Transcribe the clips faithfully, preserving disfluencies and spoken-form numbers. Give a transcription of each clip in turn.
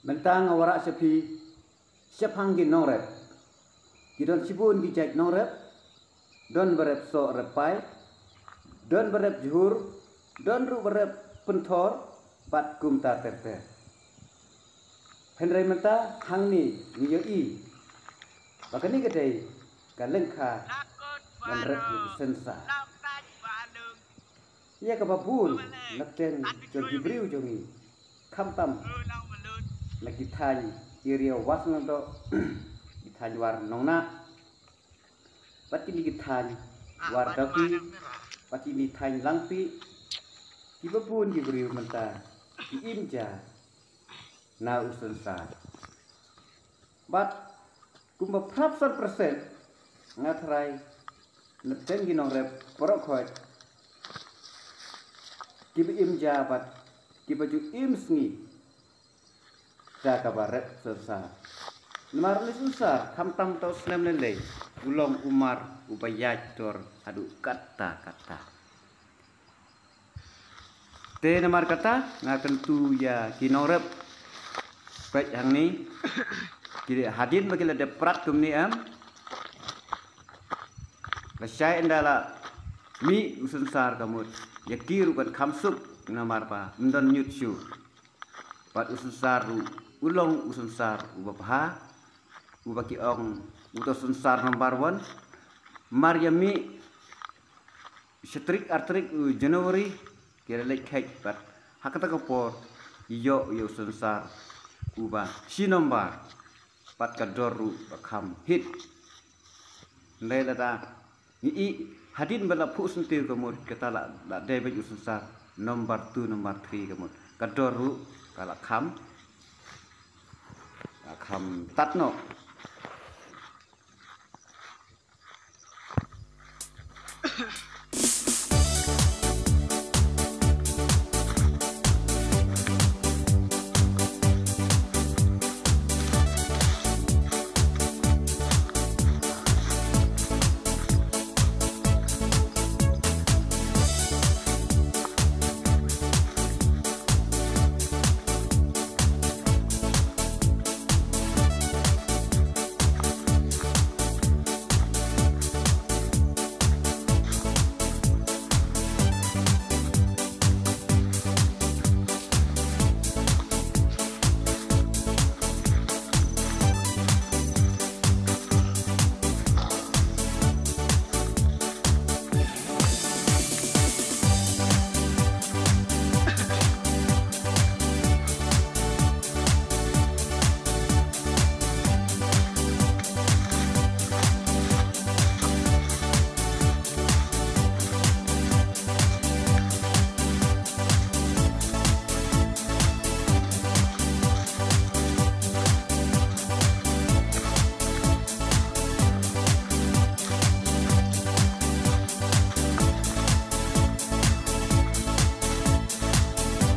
Mentang awara sepi siapang gin nong rep. Gidon sibun gijak nong rep. Don berep so repai. Don berep juhur. Don ru berep pentor. Bat kum ta ter-ter. Henry menta hang ni ngiyo i. Bakani kedai kalengka dan rep sensa. Ia kababul nakten jogi briu jongi kamtam lagi tanya iria wasna do ditanya war nongna pati ni ditanya war daki pati ni tanya langpi kibabun gibriu menta diimja na usensa bat kumba prapsan persen ngatrai nakten ginong rep porokhoy kiba im jabat kiba ju im sngi da kabaret sersa lemar ni susah kam tam tau snem lele ulong umar ubayaj tor adu kata kata te namar kata ngaken tu ya kinorep baik yang ni kiri hadin bagi le prat kum ni am lasai endala mi usensar kamut ya kiru kan kamsup namar pa mendon nyutsu pat usensar ulong usensar ubapha ubaki ong utos usensar nomor one maryami strik artrik Januari kira lek kek pat hakata kapor iyo yo usensar uba si nomor pat kadoru bakam hit lelada i hadin bala pus sentir kemud kata la la debet usensar nomor two nomor three kemud kadoru kala kham kham tatno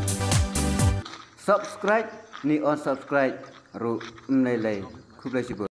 subscribe ni on subscribe ru mnelai khublai sibur